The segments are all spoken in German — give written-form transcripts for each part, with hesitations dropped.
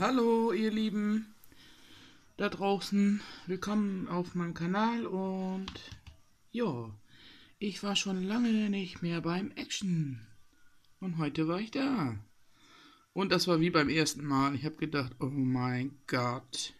Hallo ihr Lieben da draußen, willkommen auf meinem Kanal und ja, ich war schon lange nicht mehr beim Action und heute war ich da und das war wie beim ersten Mal. Ich habe gedacht, oh mein Gott,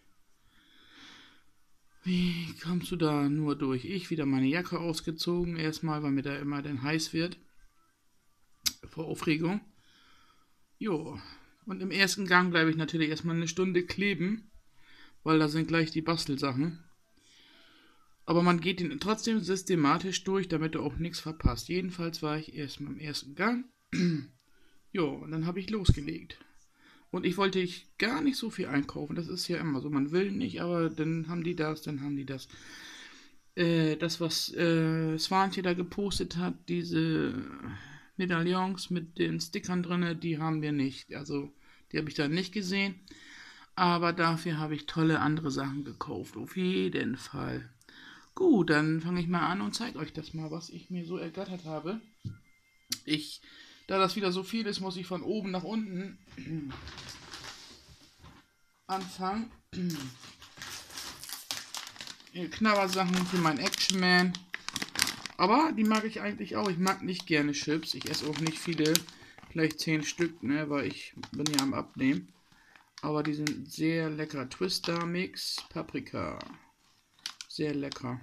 wie kommst du da nur durch? Ich wieder meine Jacke ausgezogen, erstmal, weil mir da immer dann heiß wird vor Aufregung. Jo, und im ersten Gang bleibe ich natürlich erstmal eine Stunde kleben, weil da sind gleich die Bastelsachen. Aber man geht ihn trotzdem systematisch durch, damit du auch nichts verpasst. Jedenfalls war ich erstmal im ersten Gang. Jo, und dann habe ich losgelegt. Und ich wollte gar nicht so viel einkaufen. Das ist ja immer so. Man will nicht, aber dann haben die das, dann haben die das. Das, was Swantje da gepostet hat, diese Medaillons mit den Stickern drin, die haben wir nicht. Also, die habe ich da nicht gesehen. Aber dafür habe ich tolle andere Sachen gekauft. Auf jeden Fall. Gut, dann fange ich mal an und zeige euch das mal, was ich mir so ergattert habe. Da das wieder so viel ist, muss ich von oben nach unten anfangen. Knabbersachen für meinen Action Man. Aber die mag ich eigentlich auch. Ich mag nicht gerne Chips. Ich esse auch nicht viele. Vielleicht 10 Stück, ne, weil ich bin ja am Abnehmen. Aber die sind sehr lecker. Twister Mix Paprika. Sehr lecker.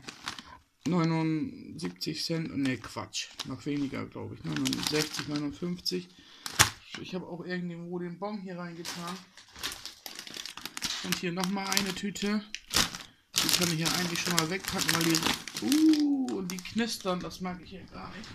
79 Cent, ne Quatsch, noch weniger glaube ich, 69, 59. Ich habe auch irgendwo den Bon hier reingetan. Und hier nochmal eine Tüte. Die kann ich ja eigentlich schon mal wegpacken, weil die, und die knistern, das mag ich ja gar nicht.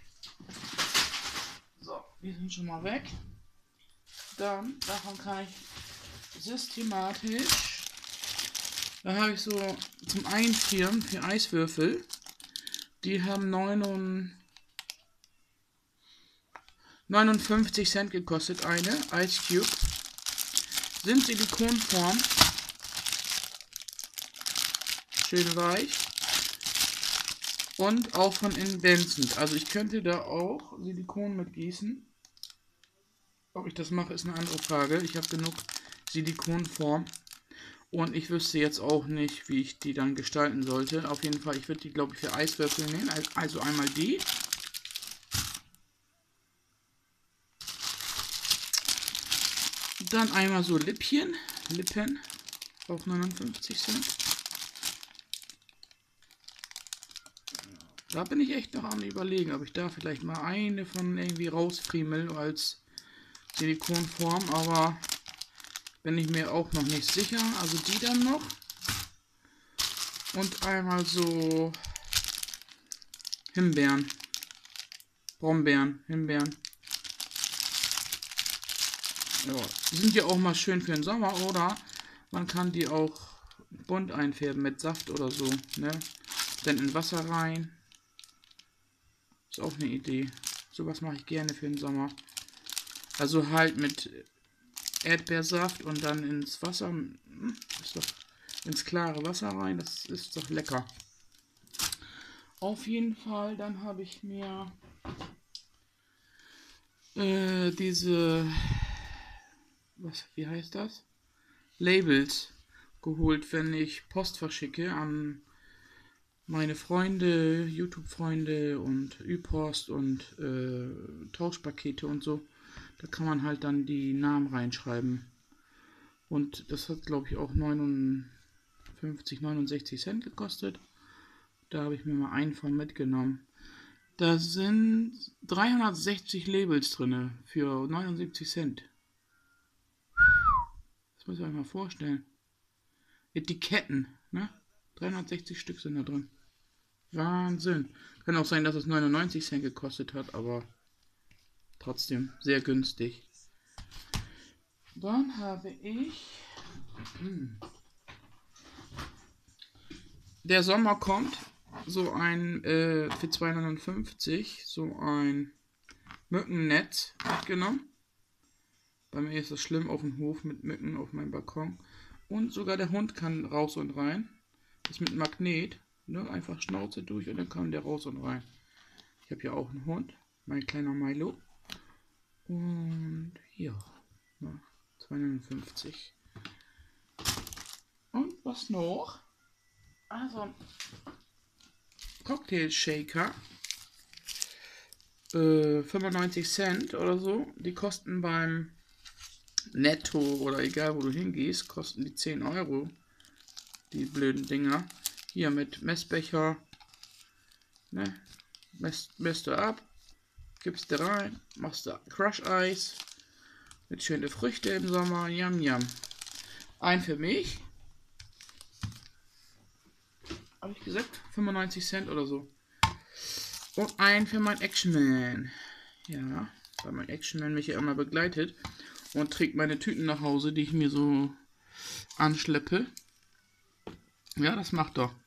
So, die sind schon mal weg. Dann, davon kann ich systematisch, da habe ich so zum Einfrieren für Eiswürfel. Die haben 59 Cent gekostet, eine Ice Cube. Sind Silikonform. Schön weich. Und auch von innen glänzend. Also ich könnte da auch Silikon mit gießen. Ob ich das mache, ist eine andere Frage. Ich habe genug Silikonform. Und ich wüsste jetzt auch nicht, wie ich die dann gestalten sollte. Auf jeden Fall, ich würde die, glaube ich, für Eiswürfel nehmen. Also einmal die. Dann einmal so Lippen, auf 59 Cent. Da bin ich echt noch am Überlegen, ob ich da vielleicht mal eine von irgendwie rausfriemel als Silikonform, aber bin ich mir auch noch nicht sicher. Also die dann noch. Und einmal so Himbeeren. Brombeeren, Himbeeren. Ja, die sind ja auch mal schön für den Sommer, oder man kann die auch bunt einfärben mit Saft oder so, ne? Dann in Wasser rein. Ist auch eine Idee. Sowas mache ich gerne für den Sommer. Also halt mit Erdbeersaft und dann ins Wasser, ist doch ins klare Wasser rein, das ist doch lecker. Auf jeden Fall, dann habe ich mir diese, wie heißt das? Labels geholt, wenn ich Post verschicke an meine Freunde, YouTube-Freunde und Ü-Post und Tauschpakete und so. Da kann man halt dann die Namen reinschreiben. Und das hat, glaube ich, auch 59, 69 Cent gekostet. Da habe ich mir mal einen von mitgenommen. Da sind 360 Labels drin für 79 Cent. Das muss ich euch mal vorstellen. Etiketten, ne? 360 Stück sind da drin. Wahnsinn. Kann auch sein, dass es 99 Cent gekostet hat, aber trotzdem sehr günstig. Dann habe ich... Der Sommer kommt. So ein für 2,59 so ein Mückennetz mitgenommen. Bei mir ist das schlimm auf dem Hof mit Mücken auf meinem Balkon. Und sogar der Hund kann raus und rein. Das ist mit Magnet. Ne? Einfach Schnauze durch und dann kann der raus und rein. Ich habe ja auch einen Hund. Mein kleiner Milo. Und ja. 2,59 1,59. Und was noch? Also, Cocktail Shaker. 95 Cent oder so. Die kosten beim Netto oder egal wo du hingehst, kosten die 10 Euro. Die blöden Dinger. Hier mit Messbecher. Ne? Messt du ab. Gibst du rein. Machst du Crush Eis. Mit schönen Früchte im Sommer. Yum, yum. Ein für mich. Habe ich gesagt? 95 Cent oder so. Und ein für mein Actionman. Ja, weil mein Actionman mich ja immer begleitet und trägt meine Tüten nach Hause, die ich mir so anschleppe. Ja, das macht doch.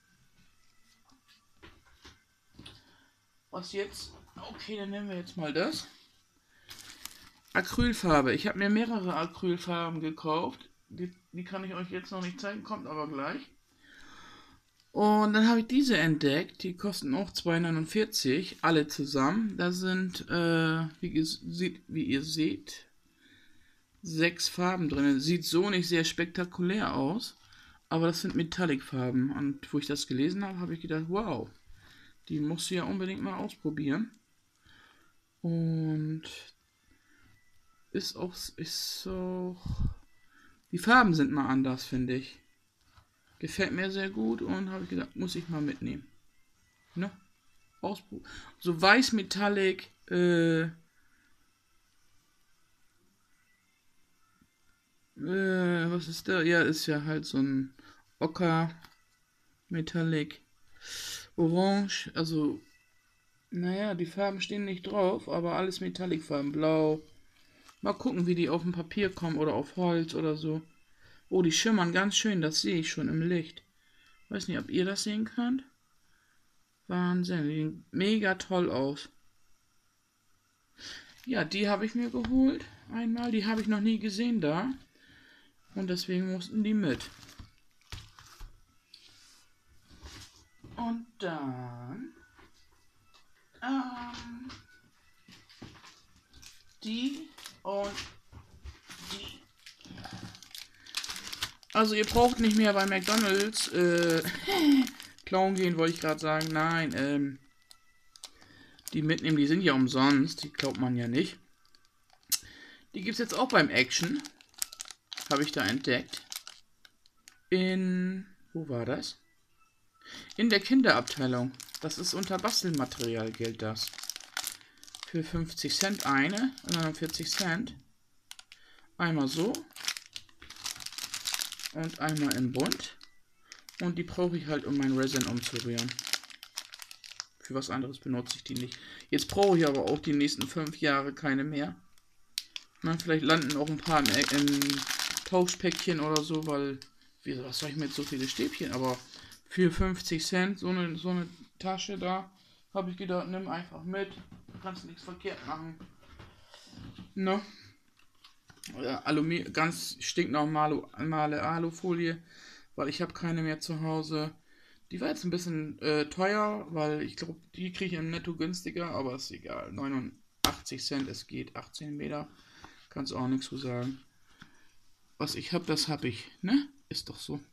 Was jetzt? Okay, dann nehmen wir jetzt mal das. Acrylfarbe. Ich habe mir mehrere Acrylfarben gekauft. Die kann ich euch jetzt noch nicht zeigen, kommt aber gleich. Und dann habe ich diese entdeckt. Die kosten auch 2,49, alle zusammen. Da sind, wie ihr seht, 6 Farben drin. Sieht so nicht sehr spektakulär aus, aber das sind Metallic-Farben. Und wo ich das gelesen habe, habe ich gedacht, wow, die musst du ja unbedingt mal ausprobieren. Und ist auch, die Farben sind mal anders, finde ich. Gefällt mir sehr gut und habe ich gedacht, muss ich mal mitnehmen. Ne? So weiß Metallic, was ist da? Ja, ist ja halt so ein Ocker Metallic. Orange, also, naja, die Farben stehen nicht drauf, aber alles Metallic-Farben. Blau. Mal gucken, wie die auf dem Papier kommen oder auf Holz oder so. Oh, die schimmern ganz schön, das sehe ich schon im Licht. Weiß nicht, ob ihr das sehen könnt. Wahnsinn, die sehen mega toll aus. Ja, die habe ich mir geholt. Einmal, die habe ich noch nie gesehen da. Und deswegen mussten die mit. Und dann die und die. Also ihr braucht nicht mehr bei McDonald's klauen gehen, wollte ich gerade sagen. Nein, die mitnehmen, die sind ja umsonst. Die klaut man ja nicht. Die gibt es jetzt auch beim Action. Habe ich da entdeckt. Wo war das? In der Kinderabteilung. Das ist unter Bastelmaterial, gilt das. Für 50 Cent eine, 49 Cent. Einmal so. Und einmal in bunt. Und die brauche ich halt, um mein Resin umzurühren. Für was anderes benutze ich die nicht. Jetzt brauche ich aber auch die nächsten 5 Jahre keine mehr. Na, vielleicht landen auch ein paar im Tauschpäckchen oder so, weil, was soll ich mit so viele Stäbchen? Aber für 50 Cent, so eine Tasche da, habe ich gedacht, nimm einfach mit. Kannst nichts verkehrt machen. Ne? Ganz stinknormale Alufolie, weil ich habe keine mehr zu Hause. Die war jetzt ein bisschen teuer, weil ich glaube, die kriege ich im Netto günstiger, aber ist egal. 89 Cent, es geht 18 Meter. Kannst auch nichts zu sagen. Was ich habe, das habe ich, ne? Ist doch so.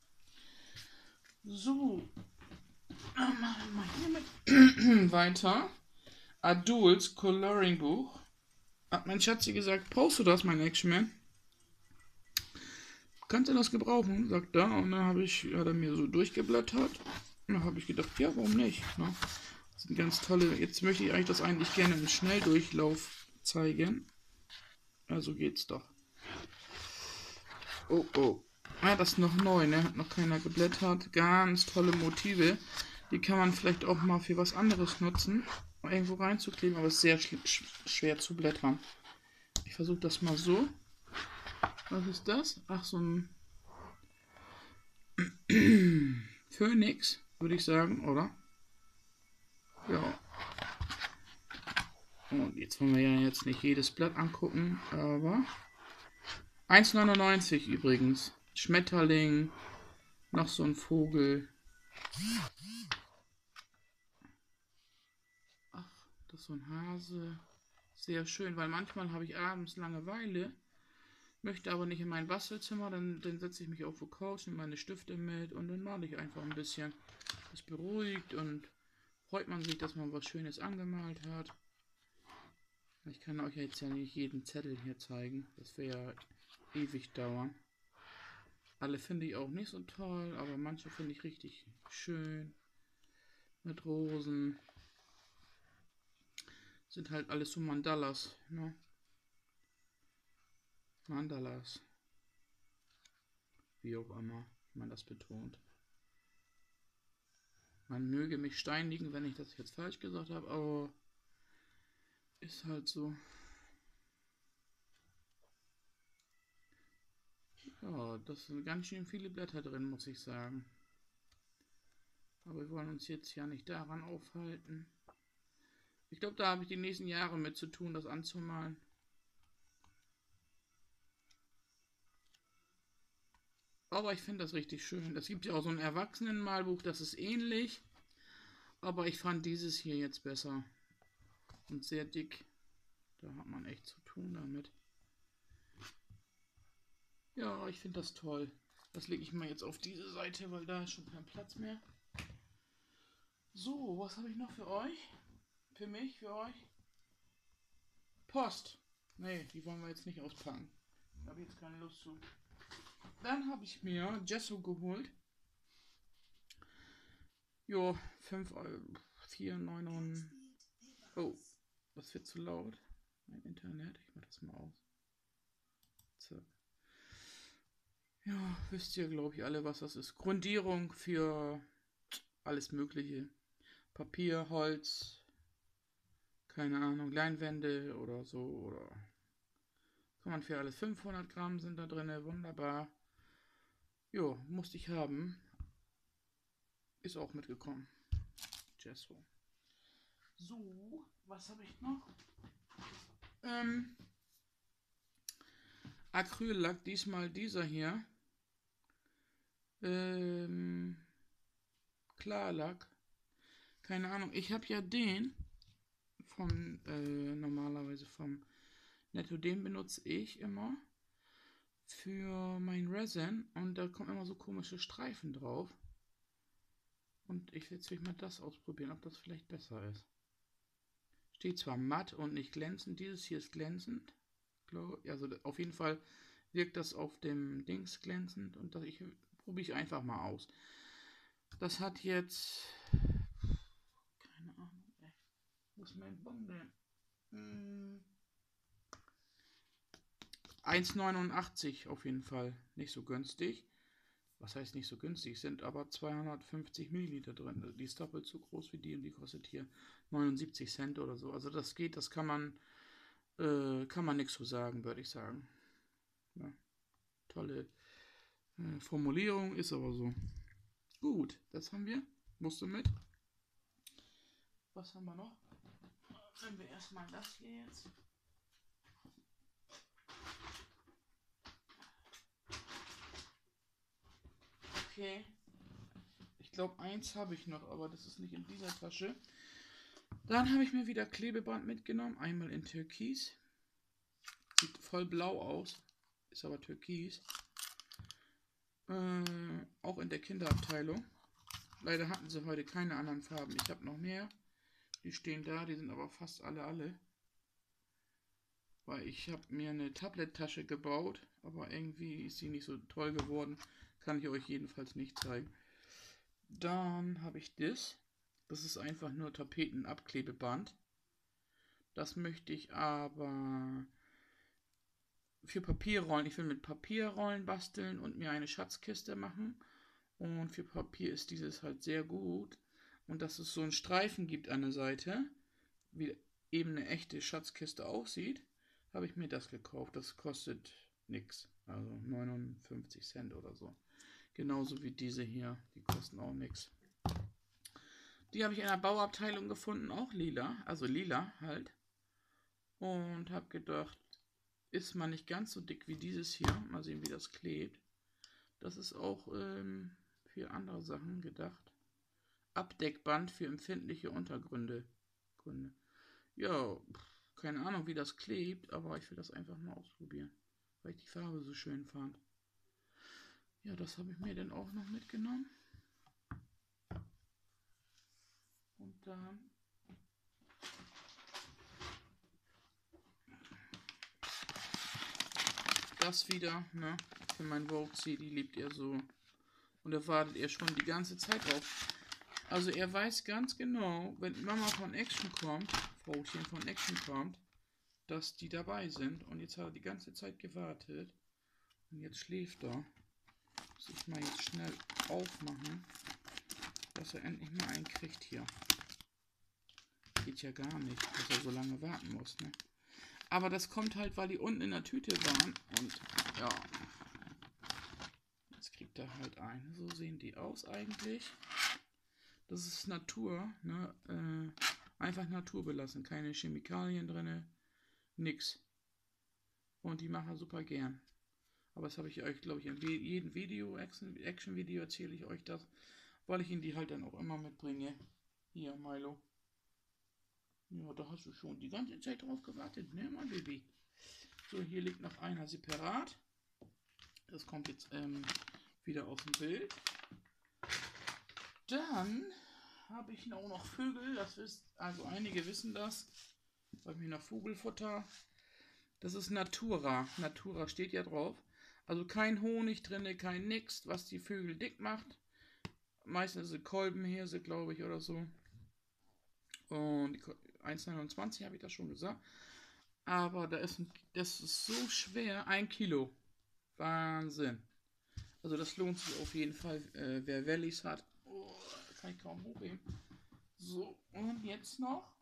So. Machen wir hier mit weiter. Aduls Coloring Buch. Hat mein Schatzi gesagt, brauchst du das, mein Actionman? Kannst du das gebrauchen? Sagt er. Und dann hat er mir so durchgeblättert. Und dann habe ich gedacht, ja, warum nicht? Ne? Das sind ganz tolle. Jetzt möchte ich eigentlich das eigentlich gerne im Schnelldurchlauf zeigen. Also geht's doch. Oh, oh. Ah, das ist noch neu, ne? Hat noch keiner geblättert. Ganz tolle Motive. Die kann man vielleicht auch mal für was anderes nutzen. Irgendwo reinzukleben, aber es ist sehr schwer zu blättern. Ich versuche das mal so. Was ist das? Ach, so ein Phönix, würde ich sagen, oder? Ja. Und jetzt wollen wir ja jetzt nicht jedes Blatt angucken, aber 1,99 übrigens. Schmetterling, noch so ein Vogel. Ach, das ist so ein Hase. Sehr schön, weil manchmal habe ich abends Langeweile. Möchte aber nicht in mein Bastelzimmer, dann setze ich mich auf die Couch, nehme meine Stifte mit und dann male ich einfach ein bisschen. Das beruhigt und freut man sich, dass man was Schönes angemalt hat. Ich kann euch jetzt ja nicht jeden Zettel hier zeigen. Das wäre ja ewig dauern. Alle finde ich auch nicht so toll, aber manche finde ich richtig schön. Mit Rosen. Sind halt alles so Mandalas, ne? Mandalas. Wie auch immer man das betont. Man möge mich steinigen, wenn ich das jetzt falsch gesagt habe, aber ist halt so. Ja, das sind ganz schön viele Blätter drin, muss ich sagen. Aber wir wollen uns jetzt ja nicht daran aufhalten. Ich glaube, da habe ich die nächsten Jahre mit zu tun, das anzumalen. Aber ich finde das richtig schön. Es gibt ja auch so ein Erwachsenenmalbuch, das ist ähnlich. Aber ich fand dieses hier jetzt besser. Und sehr dick. Da hat man echt zu tun damit. Ja, ich finde das toll. Das lege ich mal jetzt auf diese Seite, weil da ist schon kein Platz mehr. So, was habe ich noch für euch? Für mich, für euch? Post. Nee, die wollen wir jetzt nicht auspacken. Da habe ich jetzt keine Lust zu. Dann habe ich mir Gesso geholt. Jo, 5 Euro. 4, 9 und... Oh, das wird zu laut. Mein Internet. Ich mache das mal aus. Zack. Ja, wisst ihr, glaube ich, alle, was das ist. Grundierung für alles Mögliche. Papier, Holz, keine Ahnung, Leinwände oder so. Oder kann man für alles. 500 Gramm sind da drin, wunderbar. Jo, musste ich haben. Ist auch mitgekommen. Gesso. So, was habe ich noch? Acryllack, diesmal dieser hier. Klarlack. Keine Ahnung. Ich habe ja den vom normalerweise vom Netto, den benutze ich immer für mein Resin und da kommen immer so komische Streifen drauf. Und ich will jetzt mal das ausprobieren, ob das vielleicht besser ist. Steht zwar matt und nicht glänzend, dieses hier ist glänzend. Also auf jeden Fall wirkt das auf dem Dings glänzend und das probiere ich einfach mal aus. Das hat jetzt keine Ahnung, ey. Wo ist mein Bon denn? 1,89 auf jeden Fall. Nicht so günstig. Was heißt nicht so günstig? Sind aber 250 Milliliter drin. Die ist doppelt so groß wie die und die kostet hier 79 Cent oder so. Also das geht, das kann man nichts so sagen, würde ich sagen. Ja, tolle Formulierung, ist aber so. Gut, das haben wir. Musste mit. Was haben wir noch? Nehmen wir erstmal das hier jetzt. Okay. Ich glaube, eins habe ich noch, aber das ist nicht in dieser Tasche. Dann habe ich mir wieder Klebeband mitgenommen. Einmal in Türkis. Sieht voll blau aus. Ist aber Türkis. Auch in der Kinderabteilung. Leider hatten sie heute keine anderen Farben. Ich habe noch mehr. Die stehen da. Die sind aber fast alle. Weil ich habe mir eine Tablet-Tasche gebaut. Aber irgendwie ist sie nicht so toll geworden. Kann ich euch jedenfalls nicht zeigen. Dann habe ich das. Das ist einfach nur Tapetenabklebeband. Das möchte ich aber für Papierrollen. Ich will mit Papierrollen basteln und mir eine Schatzkiste machen. Und für Papier ist dieses halt sehr gut. Und dass es so einen Streifen gibt an der Seite, wie eben eine echte Schatzkiste aussieht, habe ich mir das gekauft. Das kostet nichts. Also 59 Cent oder so. Genauso wie diese hier. Die kosten auch nichts. Die habe ich in der Bauabteilung gefunden, auch lila. Also lila halt. Und habe gedacht, ist mal nicht ganz so dick wie dieses hier. Mal sehen, wie das klebt. Das ist auch für andere Sachen gedacht. Abdeckband für empfindliche Untergründe. Ja, keine Ahnung, wie das klebt, aber ich will das einfach mal ausprobieren. weil ich die Farbe so schön fand. Ja, das habe ich mir dann auch noch mitgenommen. Und dann das wieder, ne, für mein Vogue, die liebt er so. Und da wartet er schon die ganze Zeit drauf. Also er weiß ganz genau, wenn Mama von Action kommt, Frauchen von Action kommt, dass die dabei sind. Und jetzt hat er die ganze Zeit gewartet. Und jetzt schläft er. Muss ich mal jetzt schnell aufmachen, dass er endlich mal einen kriegt hier. Geht ja gar nicht, dass er so lange warten muss, ne? Aber das kommt halt, weil die unten in der Tüte waren. Und ja, jetzt kriegt er halt einen. So sehen die aus eigentlich. Das ist Natur, ne? Einfach naturbelassen. Keine Chemikalien drin, nix. Und die machen super gern. Aber das habe ich euch, glaube ich, in jedem Video, Action-Video erzähle ich euch das, weil ich ihn die halt dann auch immer mitbringe. Hier, Milo. Ja, da hast du schon die ganze Zeit drauf gewartet, ne, mein Baby? So, hier liegt noch einer separat. Das kommt jetzt wieder aus dem Bild. Dann habe ich auch noch Vögel. Das ist, also einige wissen das. Da habe ich noch Vogelfutter. Das ist Natura. Natura steht ja drauf. Also kein Honig drin, kein nix, was die Vögel dick macht. Meistens sind Kolbenhirse, glaube ich, oder so. Und 1,29 habe ich das schon gesagt. Aber das ist so schwer. 1 Kilo. Wahnsinn. Also das lohnt sich auf jeden Fall, wer Wellies hat. Oh, kann ich kaum hochheben. So, und jetzt noch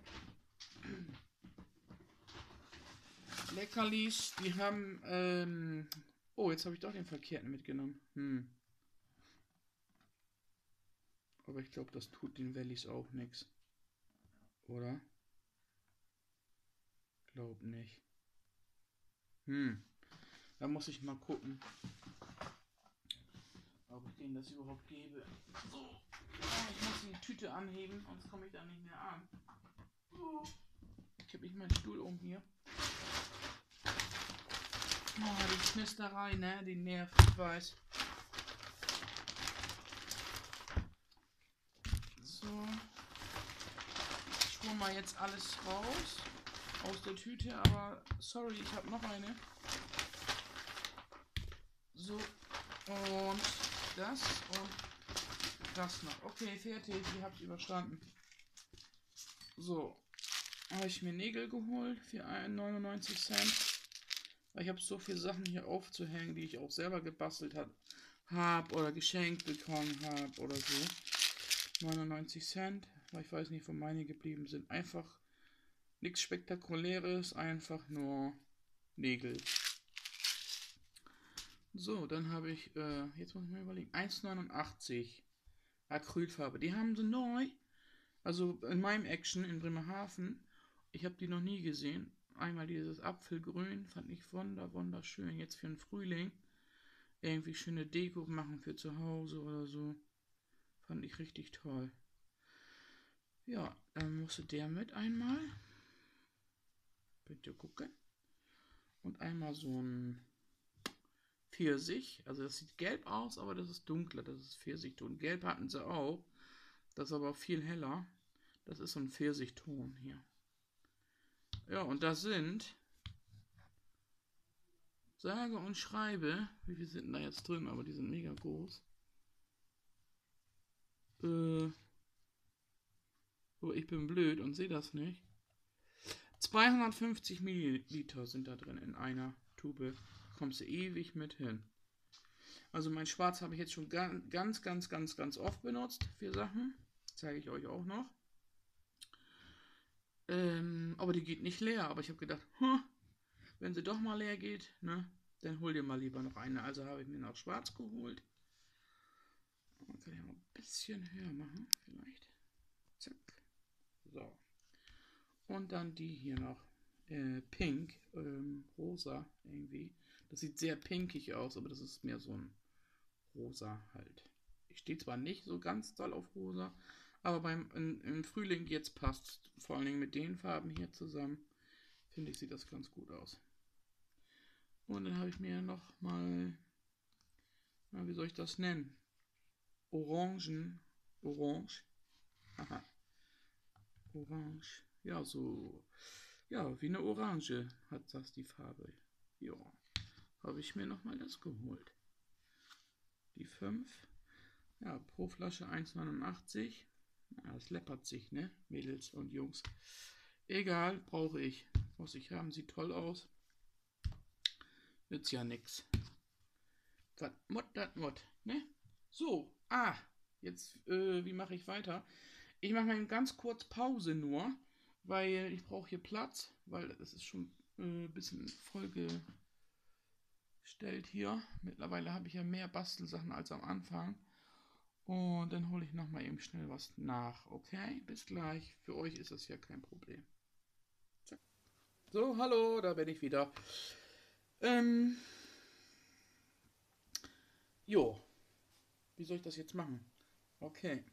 Leckerlis. Die haben, oh, jetzt habe ich doch den verkehrten mitgenommen. Aber ich glaube, das tut den Wellies auch nichts. Oder? Glaub nicht. Da muss ich mal gucken, ob ich denen das überhaupt gebe. So, ich muss die Tüte anheben, sonst komme ich da nicht mehr an. So. Ich habe nicht meinen Stuhl um hier. Oh, die Knisterei, ne? Die nervt, ich weiß. So. Ich hole mal jetzt alles raus aus der Tüte, aber sorry, ich habe noch eine. So. Und das und das noch. Okay, fertig. Ich habe es überstanden. So. Habe ich mir Nägel geholt für 99 Cent. Ich habe so viele Sachen hier aufzuhängen, die ich auch selber gebastelt habe oder geschenkt bekommen habe oder so. 99 Cent, weil ich weiß nicht, wo meine geblieben sind. Einfach nichts Spektakuläres, einfach nur Nägel. So, dann habe ich, jetzt muss ich mal überlegen, 1,89 Acrylfarbe. Die haben sie neu, also in meinem Action in Bremerhaven. Ich habe die noch nie gesehen. Einmal dieses Apfelgrün, fand ich wunderschön. Jetzt für den Frühling. Irgendwie schöne Deko machen für zu Hause oder so. Fand ich richtig toll. Ja, dann musste der mit einmal. Könnt ihr gucken. Und einmal so ein Pfirsich. Also das sieht gelb aus, aber das ist dunkler. Das ist Pfirsichton. Gelb hatten sie auch. Das ist aber viel heller. Das ist so ein Pfirsichton hier. Ja, und da sind, sage und schreibe, wie viele sind da jetzt drin, aber die sind mega groß. Oh, ich bin blöd und sehe das nicht. 250 Milliliter sind da drin in einer Tube. Da kommst du ewig mit hin. Also mein Schwarz habe ich jetzt schon ganz oft benutzt für Sachen. Zeige ich euch auch noch. Aber die geht nicht leer. Aber ich habe gedacht, wenn sie doch mal leer geht, ne, dann hol dir mal lieber noch eine. Also habe ich mir noch Schwarz geholt. Man kann ja noch ein bisschen höher machen, vielleicht. Zack. So. Und dann die hier noch. Pink, rosa irgendwie. Das sieht sehr pinkig aus, aber das ist mehr so ein rosa halt. Ich stehe zwar nicht so ganz doll auf rosa, aber im Frühling jetzt passt vor allen Dingen mit den Farben hier zusammen. Finde ich, sieht das ganz gut aus. Und dann habe ich mir noch mal, na, wie soll ich das nennen? Orange. Aha, Orange. Ja, so, ja, wie eine Orange hat das die Farbe. Ja, habe ich mir noch mal das geholt. Die 5. Ja, pro Flasche 1,89. Ja, das läppert sich, ne? Mädels und Jungs. Egal, brauche ich. Muss ich haben, sieht toll aus. Nützt ja nix. Was Mott, das Mott, ne? So, jetzt, wie mache ich weiter? Ich mache mal ganz kurz Pause nur, weil ich brauche hier Platz, weil es ist schon ein bisschen vollgestellt hier. Mittlerweile habe ich ja mehr Bastelsachen als am Anfang. Und dann hole ich nochmal eben schnell was nach. Okay, bis gleich. Für euch ist das ja kein Problem. Zack. So, hallo, da bin ich wieder. Ähm, jo, wie soll ich das jetzt machen? Okay.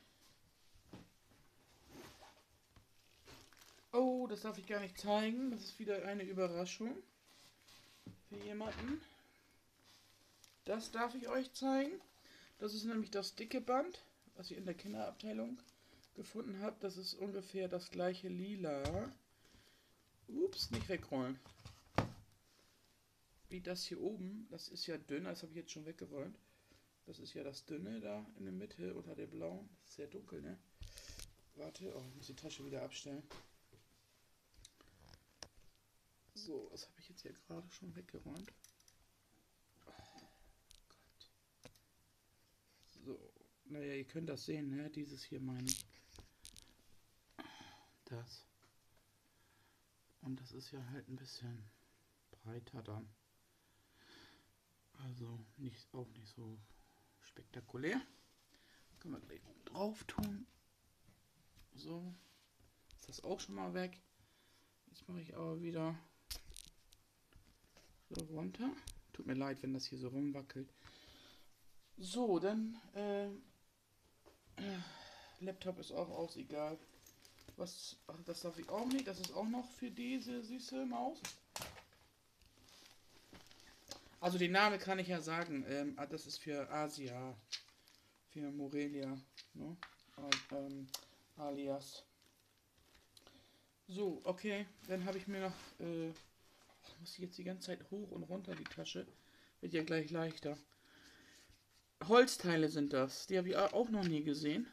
Oh, das darf ich gar nicht zeigen. Das ist wieder eine Überraschung für jemanden. Das darf ich euch zeigen. Das ist nämlich das dicke Band, was ich in der Kinderabteilung gefunden habe. Das ist ungefähr das gleiche Lila. Ups, nicht wegrollen. Wie das hier oben. Das ist ja dünn, das habe ich jetzt schon weggeräumt. Das ist ja das dünne da in der Mitte unter der blauen. Das ist sehr dunkel, ne? Warte, oh, ich muss die Tasche wieder abstellen. So, was habe ich jetzt hier gerade schon weggeräumt? Oh Gott. So, naja, ihr könnt das sehen, ne? Dieses hier meine ich. Das. Und das ist ja halt ein bisschen breiter dann. Also auch nicht so spektakulär. Können wir gleich oben drauf tun. So. Ist das auch schon mal weg. Jetzt mache ich aber wieder so runter. Tut mir leid, wenn das hier so rumwackelt. So, dann Laptop ist auch aus, egal. Was, ach, das darf ich auch nicht. Das ist auch noch für diese süße Maus. Also den Namen kann ich ja sagen. Das ist für Asia. Für Morelia. Ne? Alias. So, okay. Dann habe ich mir noch... muss ich jetzt die ganze Zeit hoch und runter die Tasche. Wird ja gleich leichter. Holzteile sind das. Die habe ich auch noch nie gesehen.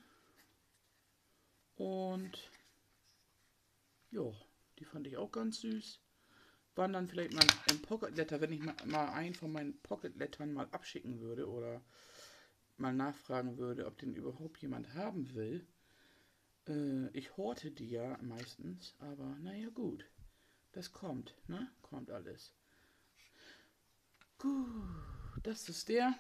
Und... Jo, die fand ich auch ganz süß. Waren dann vielleicht mal ein Pocket Letter, wenn ich mal einen von meinen Pocket Lettern mal abschicken würde oder mal nachfragen würde, ob den überhaupt jemand haben will. Ich horte die ja meistens, aber naja gut. Das kommt, ne? Kommt alles. Gut, das ist der.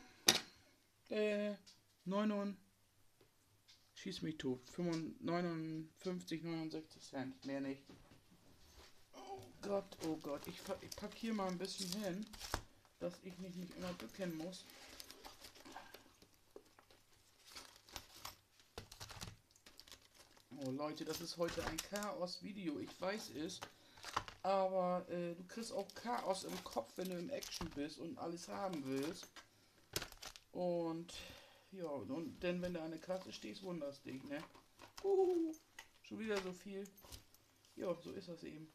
9, schieß mich tot. 59, 69 Cent, mehr nicht. Oh Gott, ich pack hier mal ein bisschen hin, dass ich mich nicht immer bücken muss. Oh Leute, das ist heute ein Chaos-Video, ich weiß es. Aber du kriegst auch Chaos im Kopf, wenn du im Action bist und alles haben willst. Und ja, und denn wenn du an der Kasse stehst, wunderst dich, ne? Schon wieder so viel. Ja, so ist das eben.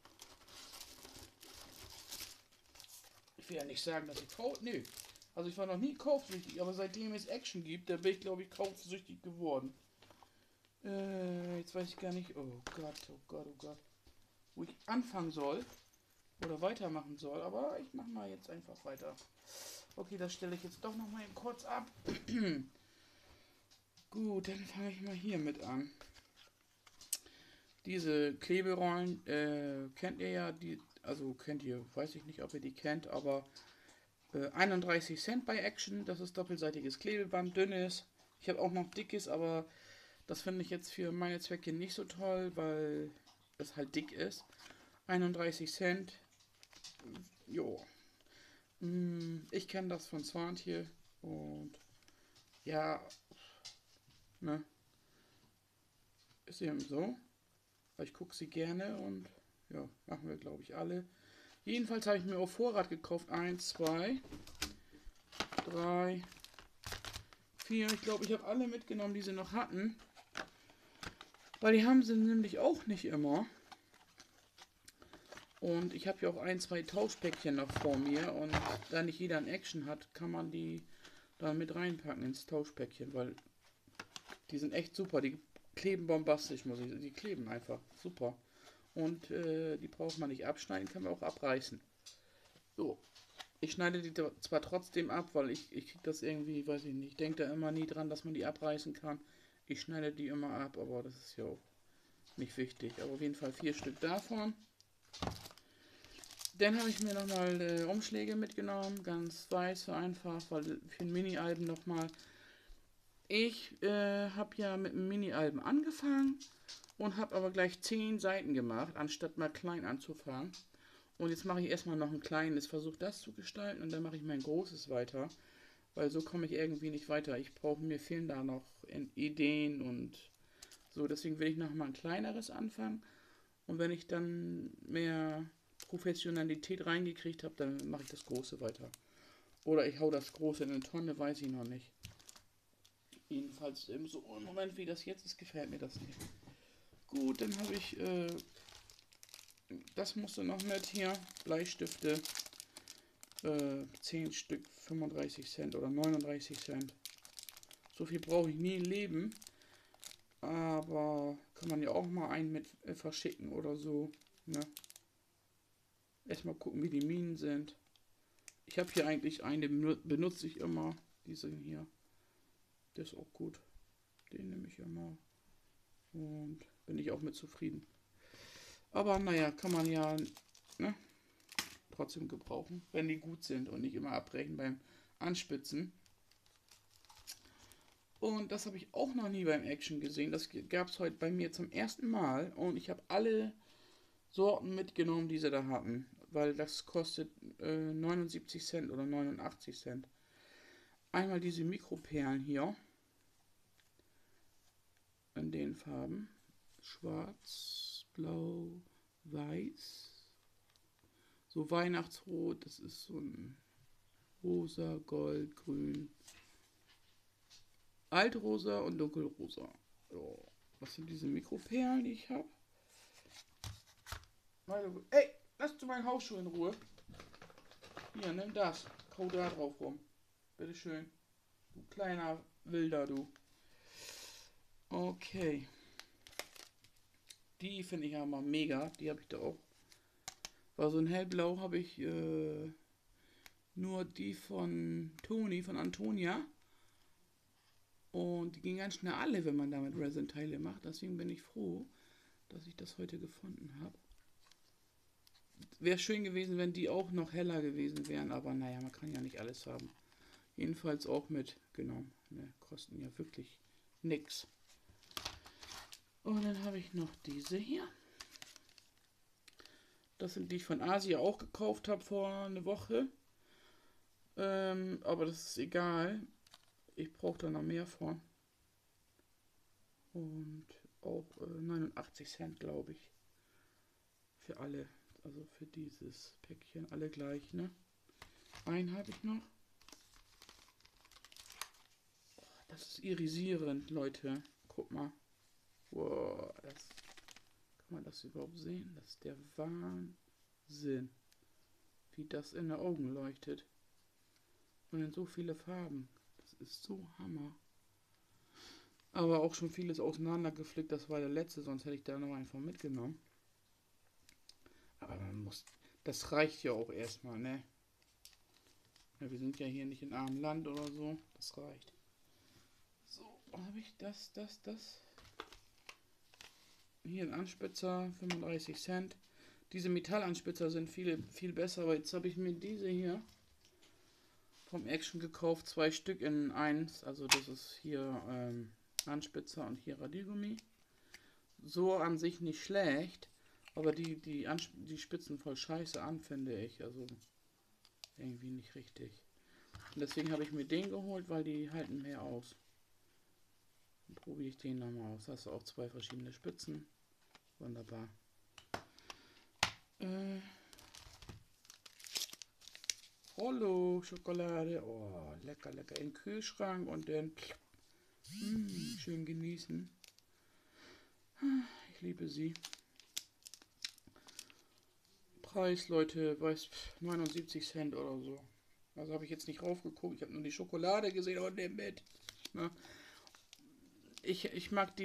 Ich will ja nicht sagen, dass ich nö. Also ich war noch nie kaufsüchtig, aber seitdem es Action gibt, da bin ich glaube ich kaufsüchtig geworden. Jetzt weiß ich gar nicht. Oh Gott, oh Gott, oh Gott. Wo ich anfangen soll. Oder weitermachen soll. Aber ich mache mal jetzt einfach weiter. Okay, das stelle ich jetzt doch noch mal kurz ab. Gut, dann fange ich mal hier mit an. Diese Kleberollen kennt ihr ja. Also kennt ihr, weiß ich nicht, ob ihr die kennt. Aber 31 Cent bei Action. Das ist doppelseitiges Klebeband, dünnes. Ich habe auch noch dickes, aber das finde ich jetzt für meine Zwecke nicht so toll, weil es halt dick ist. 31 Cent. Jo. Ich kenne das von Swantje und ja, ne, ist eben so. Ich gucke sie gerne und ja, machen wir glaube ich alle. Jedenfalls habe ich mir auf Vorrat gekauft. 1, 2, 3, 4. Ich glaube, ich habe alle mitgenommen, die sie noch hatten. Weil die haben sie nämlich auch nicht immer. Und ich habe ja auch 1, 2 Tauschpäckchen noch vor mir. Und da nicht jeder ein Action hat, kann man die da mit reinpacken ins Tauschpäckchen. Weil die sind echt super. Die kleben bombastisch, muss ich sagen. Die kleben einfach super. Und die braucht man nicht abschneiden, kann man auch abreißen. So. Ich schneide die zwar trotzdem ab, weil ich kriege das irgendwie, weiß ich nicht, ich denke da immer nie dran, dass man die abreißen kann. Ich schneide die immer ab, aber das ist ja auch nicht wichtig. Aber auf jeden Fall 4 Stück davon. Dann habe ich mir nochmal Umschläge mitgenommen, ganz weiß, einfach, weil für ein Mini-Alben nochmal. Ich habe ja mit einem Mini-Alben angefangen und habe aber gleich 10 Seiten gemacht, anstatt mal klein anzufangen. Und jetzt mache ich erstmal noch ein kleines, versuche das zu gestalten und dann mache ich mein großes weiter. Weil so komme ich irgendwie nicht weiter. Mir fehlen da noch Ideen und so. Deswegen will ich noch mal ein kleineres anfangen. Und wenn ich dann mehr Professionalität reingekriegt habe, dann mache ich das große weiter. Oder ich hau das große in eine Tonne, weiß ich noch nicht. Jedenfalls so im Moment, wie das jetzt ist, gefällt mir das nicht. Gut, dann habe ich das musste noch nicht hier. Bleistifte. 10 Stück, 35 Cent oder 39 Cent. So viel brauche ich nie im Leben. Aber kann man ja auch mal einen mit verschicken oder so. Ne? Erstmal gucken, wie die Minen sind. Ich habe hier eigentlich einen, den benutze ich immer. Diesen hier. Der ist auch gut. Den nehme ich immer. Und bin ich auch mit zufrieden. Aber naja, kann man ja ne, trotzdem gebrauchen, wenn die gut sind und nicht immer abbrechen beim Anspitzen. Und das habe ich auch noch nie beim Action gesehen. Das gab es heute bei mir zum ersten Mal. Und ich habe alle Sorten mitgenommen, die sie da hatten. Weil das kostet 79 Cent oder 89 Cent. Einmal diese Mikroperlen hier. In den Farben. Schwarz, Blau, Weiß. So Weihnachtsrot. Das ist so ein Rosa, Gold, Grün. Altrosa und Dunkelrosa. So. Was sind diese Mikroperlen, die ich habe? Ey, lass du meinen Hausschuh in Ruhe. Hier, nimm das. Kau da drauf rum. Bitteschön. Du kleiner Wilder, du. Okay. Die finde ich ja mal mega. Die habe ich da auch. War so ein hellblau habe ich nur die von Toni, von Antonia. Und die gehen ganz schnell alle, wenn man damit Resin-Teile macht. Deswegen bin ich froh, dass ich das heute gefunden habe. Wäre schön gewesen, wenn die auch noch heller gewesen wären, aber naja, man kann ja nicht alles haben. Jedenfalls auch mitgenommen. Ne, kosten ja wirklich nix. Und dann habe ich noch diese hier. Das sind die ich von Asia auch gekauft habe vor einer Woche. Aber das ist egal. Ich brauche da noch mehr von. Und auch 89 Cent, glaube ich. Für alle. Also für dieses Päckchen. Alle gleich, ne? Einen habe ich noch. Oh, das ist irisierend, Leute. Guck mal. Wow, das, kann man das überhaupt sehen? Das ist der Wahnsinn. Wie das in den Augen leuchtet. Und in so viele Farben. Das ist so Hammer. Aber auch schon vieles auseinandergeflickt. Das war der letzte, sonst hätte ich da noch einfach mitgenommen. Aber man muss. Das reicht ja auch erstmal, ne? Ja, wir sind ja hier nicht in armem Land oder so. Das reicht. So, habe ich das. Hier ein Anspitzer, 35 Cent. Diese Metallanspitzer sind viel besser, aber jetzt habe ich mir diese hier vom Action gekauft. 2 Stück in 1. Also das ist hier Anspitzer und hier Radiergummi. So an sich nicht schlecht, aber die Spitzen voll scheiße an, finde ich. Also irgendwie nicht richtig. Und deswegen habe ich mir den geholt, weil die halten mehr aus. Dann probiere ich den nochmal aus. Hast du auch 2 verschiedene Spitzen. Wunderbar. Rollo Schokolade. Oh, lecker, lecker. In den Kühlschrank und dann schön genießen. Ich liebe sie. Preis, Leute, weiß 79 Cent oder so. Also habe ich jetzt nicht raufgeguckt. Ich habe nur die Schokolade gesehen und den mit. Ne? Ich mag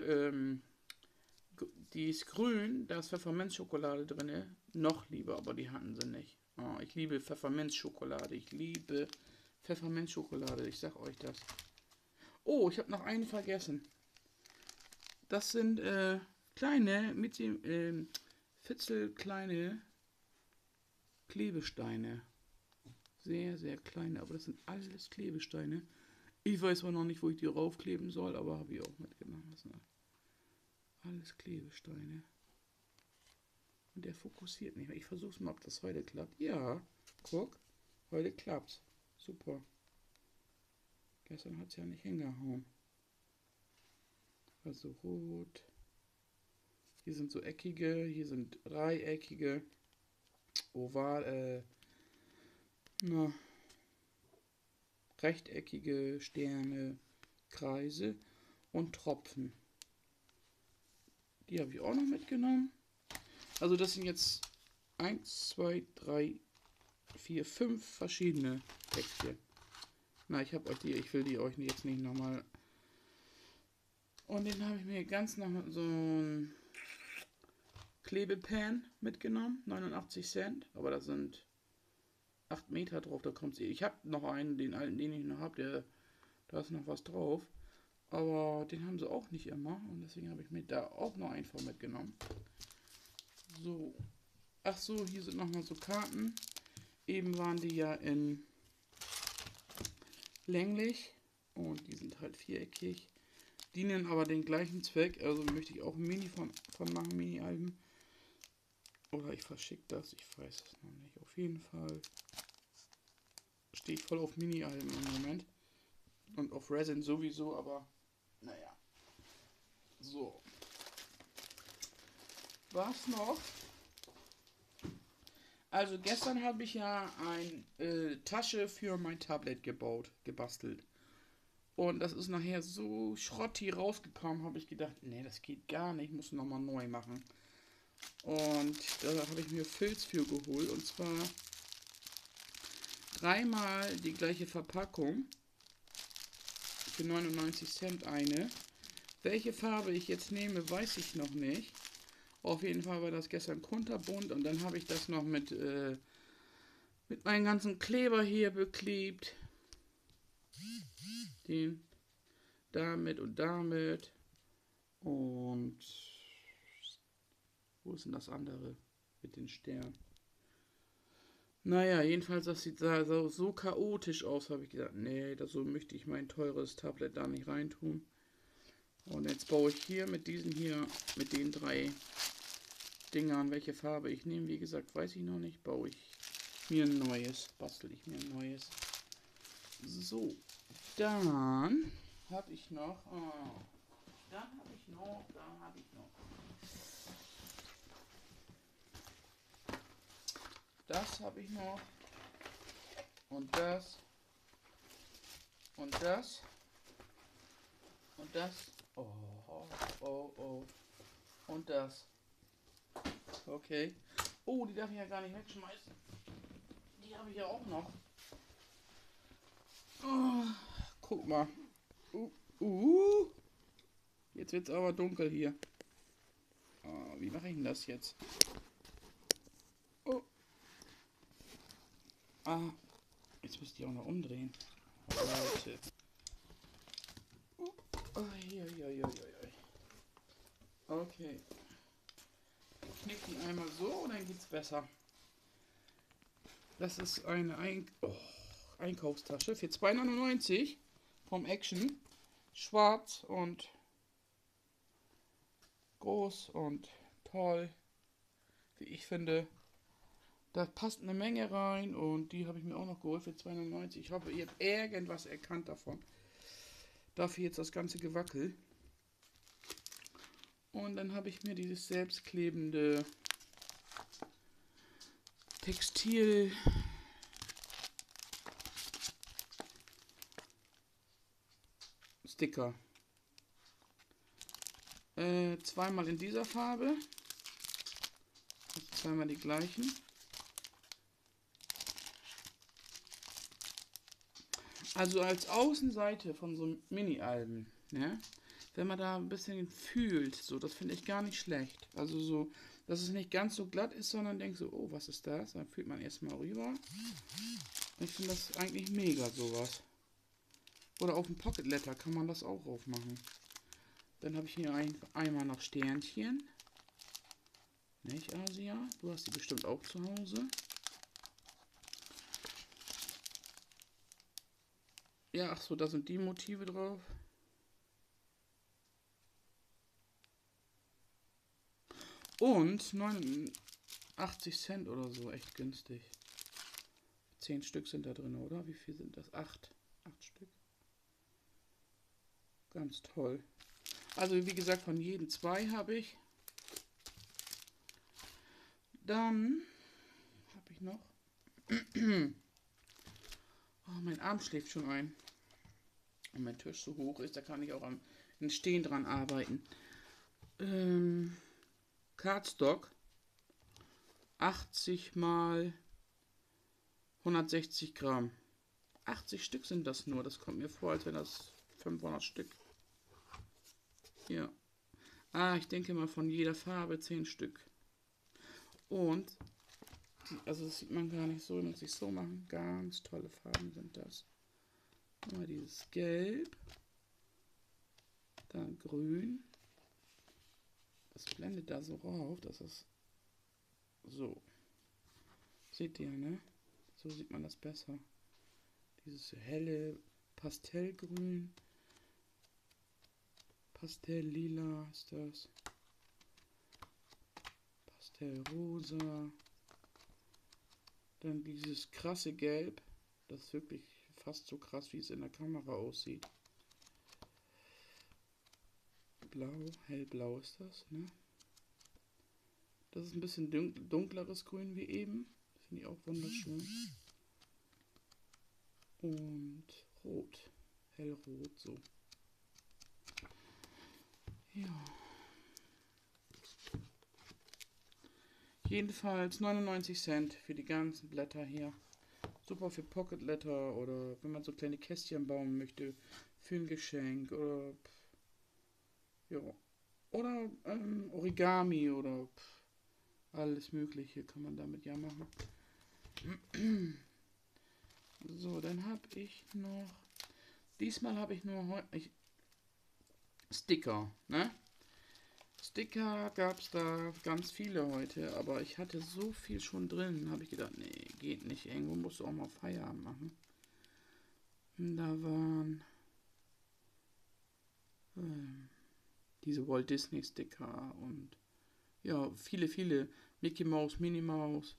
die ist grün, da ist Pfefferminzschokolade drin. Noch lieber, aber die hatten sie nicht. Oh, ich liebe Pfefferminzschokolade. Ich liebe Pfefferminzschokolade. Ich sag euch das. Oh, ich habe noch einen vergessen. Das sind kleine, fitzelkleine Klebesteine. Sehr, sehr kleine, aber das sind alles Klebesteine. Ich weiß zwar noch nicht, wo ich die raufkleben soll, aber habe ich auch mitgenommen. Das sind alles Klebesteine. Und der fokussiert nicht mehr. Ich versuche es mal, ob das heute klappt. Ja, guck, heute klappt's. Super. Gestern hat es ja nicht hingehauen. Also rot. Hier sind so eckige, hier sind dreieckige, oval, rechteckige Sterne, Kreise und Tropfen. Die habe ich auch noch mitgenommen. Also das sind jetzt 1, 2, 3, 4, 5 verschiedene Päckchen. Na, ich will die euch jetzt nicht nochmal. Und den habe ich mir ganz noch so ein Klebepan mitgenommen, 89 Cent. Aber da sind 8 Meter drauf, da kommt sie. Ich habe noch einen, den alten, den ich noch habe, da ist noch was drauf. Aber den haben sie auch nicht immer. Und deswegen habe ich mir da auch noch einen von mitgenommen. So. Ach so, hier sind nochmal so Karten. Eben waren die ja in länglich. Und die sind halt viereckig. Dienen aber den gleichen Zweck. Also möchte ich auch ein Mini von machen, Mini-Alben. Oder ich verschicke das, ich weiß es noch nicht. Auf jeden Fall stehe ich voll auf Mini-Alben im Moment. Und auf Resin sowieso, aber naja. So. Was noch? Also gestern habe ich ja eine Tasche für mein Tablet gebastelt. Und das ist nachher so schrotti rausgekommen, habe ich gedacht, nee, das geht gar nicht, muss nochmal neu machen. Und da habe ich mir Filz für geholt. Und zwar 3-mal die gleiche Verpackung. Für 99 Cent eine. Welche Farbe ich jetzt nehme, weiß ich noch nicht. Auf jeden Fall war das gestern kunterbunt. Und dann habe ich das noch mit meinem ganzen Kleber hier beklebt. Den damit und damit. Und wo ist denn das andere mit den Sternen? Naja, jedenfalls, das sieht so chaotisch aus, habe ich gedacht, nee, so möchte ich mein teures Tablet da nicht reintun. Und jetzt baue ich hier mit den 3 Dingern, welche Farbe ich nehme, wie gesagt, weiß ich noch nicht, bastel ich mir ein neues. So, dann habe ich noch, das habe ich noch und das und das und das, und das. Okay. Oh, die darf ich ja gar nicht wegschmeißen. Die habe ich ja auch noch. Oh, guck mal. Jetzt wird es aber dunkel hier. Oh, wie mache ich denn das jetzt? Oh. Ah, jetzt müsst ihr auch noch umdrehen. Leute. Okay. Ich knick die einmal so und dann geht's besser. Das ist eine Einkaufstasche für 2,99 vom Action. Schwarz und groß und toll. Wie ich finde. Da passt eine Menge rein und die habe ich mir auch noch geholt für 2,99. Ich hoffe, ihr habt irgendwas erkannt davon. Dafür jetzt das ganze Gewackel. Und dann habe ich mir dieses selbstklebende Textil Sticker. Zweimal in dieser Farbe. Also zweimal die gleichen. Also als Außenseite von so Mini-Alben, ne? Wenn man da ein bisschen fühlt, so, das finde ich gar nicht schlecht. Also so, dass es nicht ganz so glatt ist, sondern denkt so, oh, was ist das? Dann fühlt man erstmal rüber. Ich finde das eigentlich mega, sowas. Oder auf dem Pocket Letter kann man das auch aufmachen. Dann habe ich hier einmal noch Sternchen. Nicht, Asia? Du hast die bestimmt auch zu Hause. Ja, ach so, da sind die Motive drauf. Und 89 Cent oder so, echt günstig. 10 Stück sind da drin, oder? Wie viel sind das? 8. 8 Stück. Ganz toll. Also wie gesagt, von jedem 2 habe ich. Dann habe ich noch... Oh, mein Arm schläft schon ein. Und mein Tisch so hoch ist, da kann ich auch am Stehen dran arbeiten. Cardstock. 80 mal 160 Gramm. 80 Stück sind das nur. Das kommt mir vor, als wenn das 500 Stück. Ja. Ich denke mal von jeder Farbe 10 Stück. Und, also das sieht man gar nicht so, muss ich so machen. Ganz tolle Farben sind das. Mal dieses Gelb. Dann Grün. Das blendet da so rauf, dass es so. Seht ihr, ne? So sieht man das besser. Dieses helle Pastellgrün. Pastelllila ist das. Pastellrosa. Dann dieses krasse Gelb. Das ist wirklich fast so krass, wie es in der Kamera aussieht. Blau, hellblau ist das, ne? Das ist ein bisschen dunkleres Grün wie eben. Finde ich auch wunderschön. Und rot. Hellrot, so. Ja. Jedenfalls 99 Cent für die ganzen Blätter hier. Super für Pocket Letter oder wenn man so kleine Kästchen bauen möchte für ein Geschenk oder ja. Oder Origami oder alles Mögliche kann man damit ja machen. So, dann habe ich noch. Diesmal habe ich nur Sticker, ne? Sticker gab es da ganz viele heute, aber ich hatte so viel schon drin, habe ich gedacht, nee, geht nicht. Irgendwo musst du auch mal Feierabend machen. Und da waren diese Walt Disney Sticker und ja, viele Mickey Mouse, Minnie Mouse,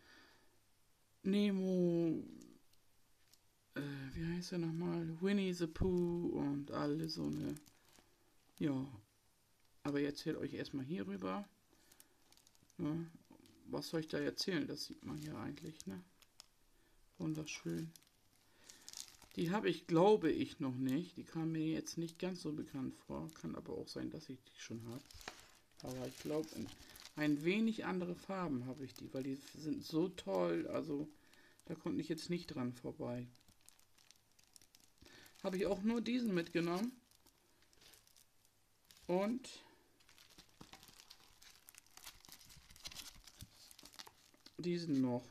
Nemo, wie heißt er nochmal? Winnie the Pooh und alle so eine. Ja, aber ich erzähle euch erstmal hierüber. Ne? Was soll ich da erzählen? Das sieht man ja eigentlich, ne? Wunderschön. Die habe ich, glaube ich, noch nicht. Die kam mir jetzt nicht ganz so bekannt vor. Kann aber auch sein, dass ich die schon habe. Aber ich glaube, in ein wenig andere Farben habe ich die, weil die sind so toll. Also, da konnte ich jetzt nicht dran vorbei. Habe ich auch nur diesen mitgenommen. Und diesen noch.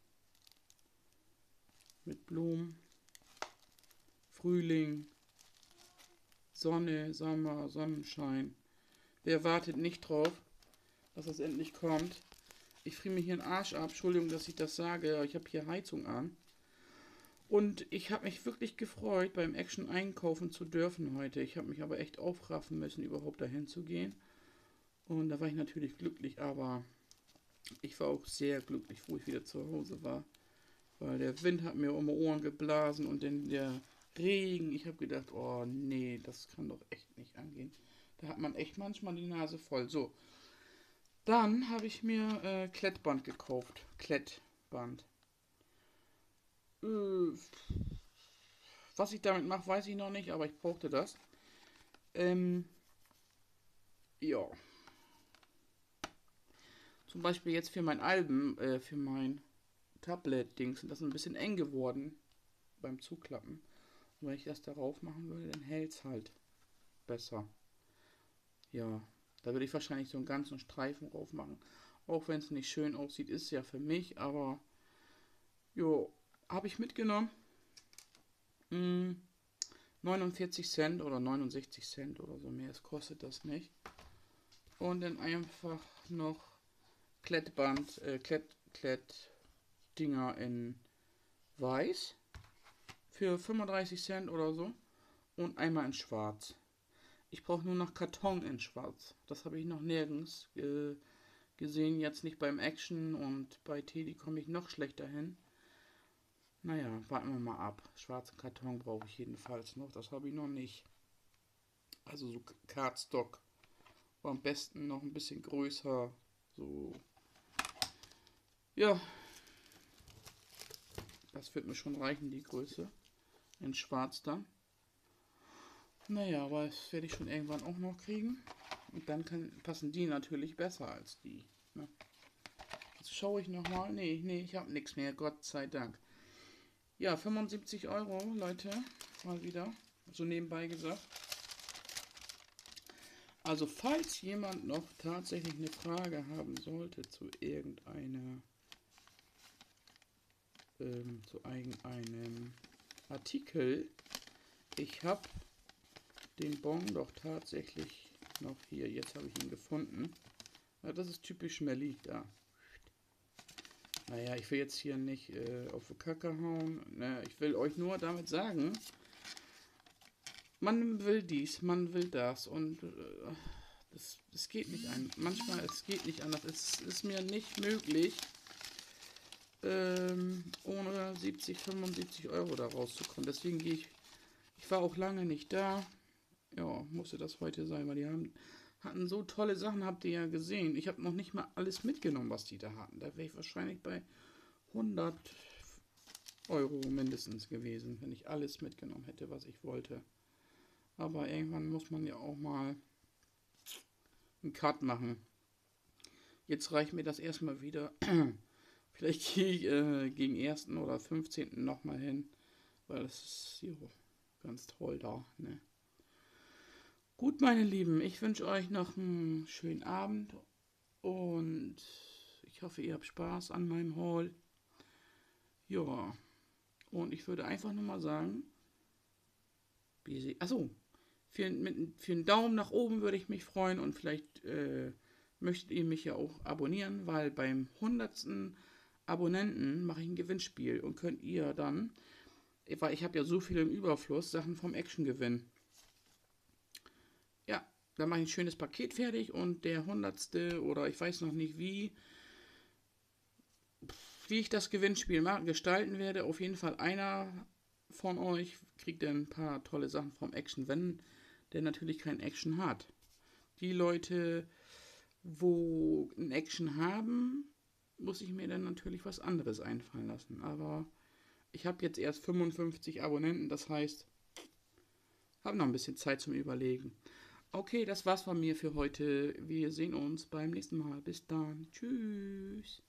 Mit Blumen. Frühling. Sonne, Sommer, Sonnenschein. Wer wartet nicht drauf, dass das endlich kommt? Ich friere mir hier einen Arsch ab. Entschuldigung, dass ich das sage, aber ich habe hier Heizung an. Und ich habe mich wirklich gefreut, beim Action einkaufen zu dürfen heute. Ich habe mich aber echt aufraffen müssen, überhaupt dahin zu gehen. Und da war ich natürlich glücklich, aber ich war auch sehr glücklich, wo ich wieder zu Hause war. Weil der Wind hat mir um die Ohren geblasen und dann der Regen. Ich habe gedacht, oh nee, das kann doch echt nicht angehen. Da hat man echt manchmal die Nase voll. So, dann habe ich mir Klettband gekauft. Klettband. Was ich damit mache, weiß ich noch nicht, aber ich brauchte das. Ja. Zum Beispiel jetzt für mein Album, für mein Tablet-Dings, das ist ein bisschen eng geworden beim Zuklappen. Und wenn ich das darauf machen würde, dann hält es halt besser. Ja, da würde ich wahrscheinlich so einen ganzen Streifen drauf machen. Auch wenn es nicht schön aussieht, ist es ja für mich, aber jo, habe ich mitgenommen. 49 Cent oder 69 Cent oder so mehr, es kostet das nicht. Und dann einfach noch Klettband, Klettdinger in weiß für 35 Cent oder so und einmal in schwarz. Ich brauche nur noch Karton in schwarz. Das habe ich noch nirgends gesehen. Jetzt nicht beim Action und bei Teddy komme ich noch schlechter hin. Naja, warten wir mal ab. Schwarzen Karton brauche ich jedenfalls noch. Das habe ich noch nicht. Also so Cardstock. Aber am besten noch ein bisschen größer. So. Ja, das wird mir schon reichen, die Größe. In schwarz dann. Naja, aber das werde ich schon irgendwann auch noch kriegen. Und dann passen die natürlich besser als die. Ne? Jetzt schaue ich nochmal. Nee, ich habe nichts mehr. Gott sei Dank. Ja, 75 Euro, Leute. Mal wieder. So nebenbei gesagt. Also, falls jemand noch tatsächlich eine Frage haben sollte zu irgendeinem Artikel, ich habe den Bon doch tatsächlich noch hier. Jetzt habe ich ihn gefunden. Ja, das ist typisch Melli, da. Naja, ich will jetzt hier nicht auf die Kacke hauen. Naja, ich will euch nur damit sagen, man will dies, man will das und das geht nicht an. Manchmal, es geht nicht anders. Es ist mir nicht möglich, ohne 70, 75 Euro da rauszukommen. Deswegen ich war auch lange nicht da. Ja, musste das heute sein, weil die hatten so tolle Sachen, habt ihr ja gesehen. Ich habe noch nicht mal alles mitgenommen, was die da hatten. Da wäre ich wahrscheinlich bei 100 Euro mindestens gewesen, wenn ich alles mitgenommen hätte, was ich wollte. Aber irgendwann muss man ja auch mal einen Cut machen. Jetzt reicht mir das erstmal wieder. Vielleicht gehe ich gegen 1. oder 15. nochmal hin, weil das ist ganz toll da. Ne? Gut, meine Lieben, ich wünsche euch noch einen schönen Abend und ich hoffe, ihr habt Spaß an meinem Haul. Ja, und ich würde einfach nur mal sagen, achso, für einen Daumen nach oben würde ich mich freuen und vielleicht möchtet ihr mich ja auch abonnieren, weil beim 100. Abonnenten mache ich ein Gewinnspiel und könnt ihr dann, weil ich habe ja so viel im Überfluss, Sachen vom Action gewinnen. Ja, dann mache ich ein schönes Paket fertig und der 100. oder ich weiß noch nicht wie ich das Gewinnspiel gestalten werde. Auf jeden Fall einer von euch kriegt dann ein paar tolle Sachen vom Action, wenn der natürlich kein Action hat. Die Leute, wo ein Action haben, muss ich mir dann natürlich was anderes einfallen lassen. Aber ich habe jetzt erst 55 Abonnenten, das heißt, habe noch ein bisschen Zeit zum Überlegen. Okay, das war's von mir für heute. Wir sehen uns beim nächsten Mal. Bis dann. Tschüss.